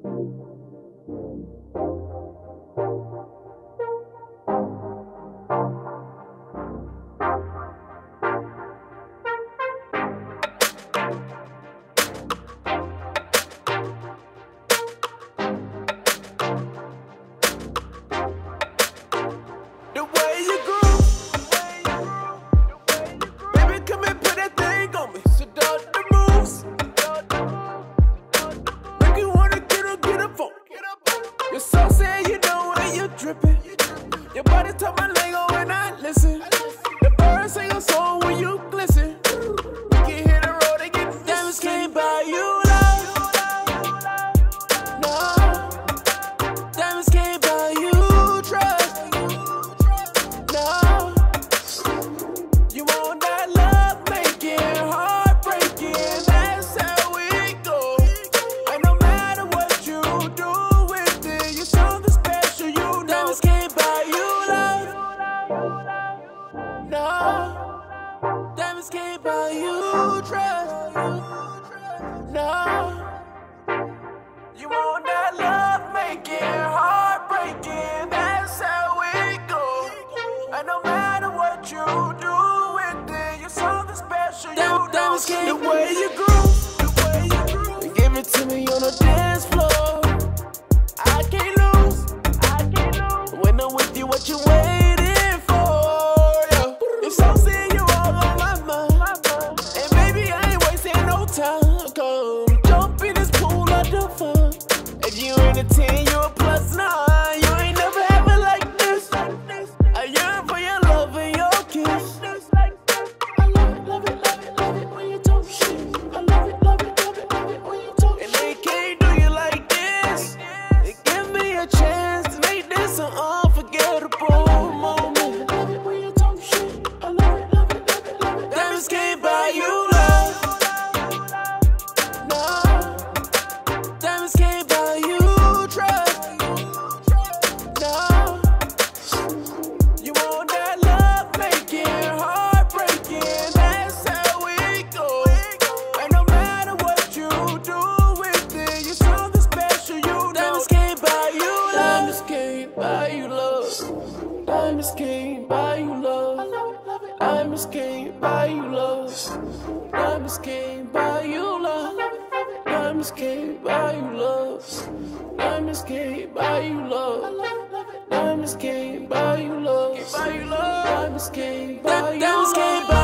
The way you groove, baby, come and put that thing on me. So dog the moves, make you wanna get up on. You're so sad, you know when you're dripping. Your body top my Lego when I listen. The birds sing a song when you glisten. We can hit the road and get diamonds can't buy you love. No, diamonds can't buy you trust. No, you want that love making, heartbreaking. That's how we go. And no matter what you do with it, you're something special. You know, diamonds can't buy you love. No, diamonds can't buy you trust. No, you want that love making, heartbreaking. That's how we go. And no matter what you do with it, you're something special. You know, the way you groove, give it to me on the dance floor. I can't lose. When I'm with you, what you waiting for? Yeah. It's so sick, you're all on my mind. And baby, I ain't wasting no time. Come jump in this pool of the fun. If you ain't a 10, you a +9. You ain't never have it like this. I yearn for your love and your kiss. I love it when you talk shit. I love it when you talk shit. And they can't do you like this. They give me a chance to make this an unforgettable moment. I love it when you talk shit. I love it. Diamonds can't buy you love. No, diamonds can't buy you trust. No, you want that love making, heartbreaking. That's how we go. And no matter what you do with it, you're something special. You know, diamonds can't buy you love. Diamonds can't buy you love. Diamonds can't buy you love. Diamonds can't buy you love. Diamonds can't buy you love. Diamonds can't buy you love. Diamonds can't buy you love. Diamonds can't buy you love. Diamonds can't buy you love.